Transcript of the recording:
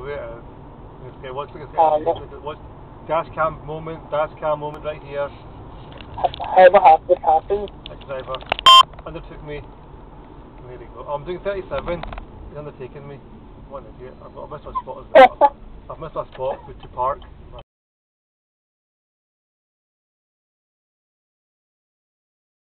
where it is. Okay, what's No. dash cam moment right here. However this happens. The driver undertook me. There we go. I'm doing 37. He's undertaken me. What an idiot. I've missed my spot as well. I've missed my spot to park.